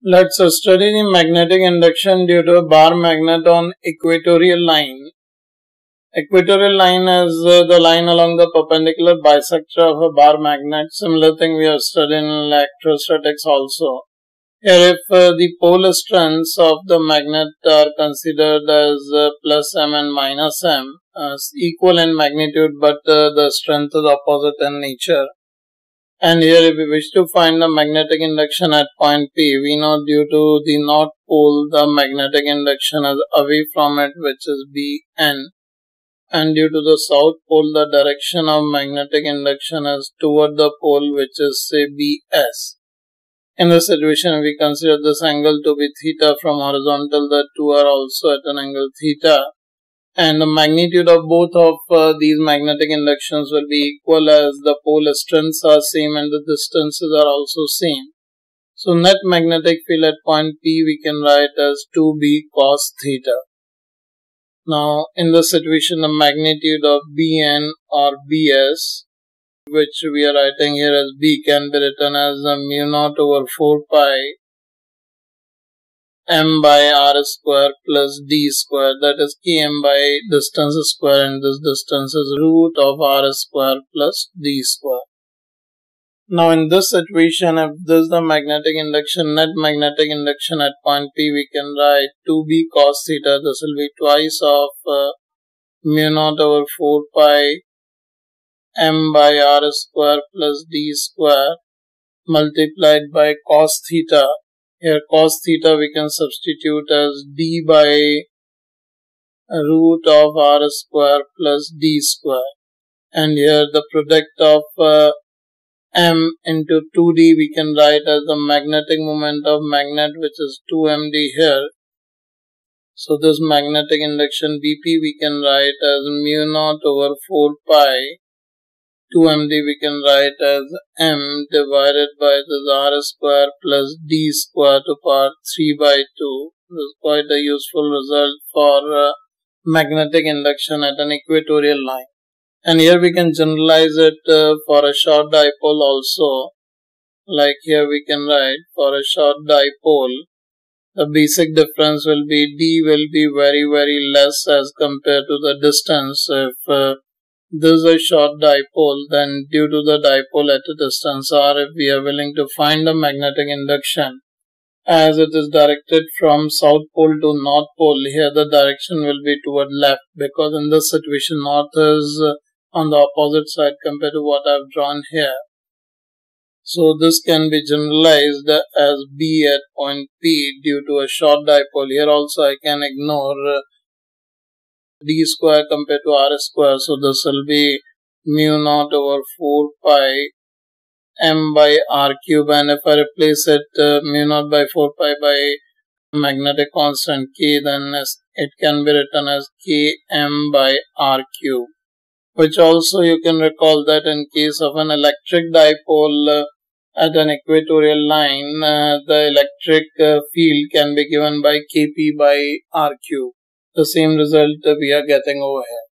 Let's study the magnetic induction due to a bar magnet on equatorial line. Equatorial line is the line along the perpendicular bisector of a bar magnet. Similar thing we have studied in electrostatics also. Here if the pole strengths of the magnet are considered as plus m and minus m, equal in magnitude but the strength is opposite in nature. And here if we wish to find the magnetic induction at point P, we know due to the north pole the magnetic induction is away from it, which is Bn, and due to the south pole the direction of magnetic induction is toward the pole, which is say Bs. In this situation we consider this angle to be theta. From horizontal the two are also at an angle theta. And the magnitude of both of these magnetic inductions will be equal, as the pole strengths are same and the distances are also same. So net magnetic field at point P we can write as 2b cos theta. Now in this situation the magnitude of Bn or Bs, which we are writing here as B, can be written as mu naught over 4 pi m by r square plus d square, that is km by distance square, and this distance is root of r square plus d square. Now in this situation, if this is the magnetic induction, net magnetic induction at point P, we can write 2b cos theta. This will be twice of mu naught over 4 pi m by r square plus d square multiplied by cos theta. Here cos theta we can substitute as d by root of r square plus d square, and here the product of m into 2d we can write as the magnetic moment of magnet, which is 2md here. So this magnetic induction Bp we can write as mu naught over 4 pi 2md we can write as m divided by this r square plus d square to power 3 by 2. This is quite a useful result for magnetic induction at an equatorial line. And here we can generalize it for a short dipole also. Like here we can write for a short dipole, the basic difference will be d will be very less as compared to the distance. If this is a short dipole, then due to the dipole at a distance r, if we are willing to find the magnetic induction, as it is directed from south pole to north pole, here the direction will be toward left, because in this situation north is on the opposite side compared to what I have drawn here. So this can be generalized as B at point P due to a short dipole. Here also I can ignore d square compared to r square, so this will be mu naught over 4 pi m by r cube, and if I replace it mu naught by 4 pi by magnetic constant k, then it can be written as km by r cube, which also you can recall that in case of an electric dipole at an equatorial line, the electric field can be given by kp by r cube. The same result we are getting over here.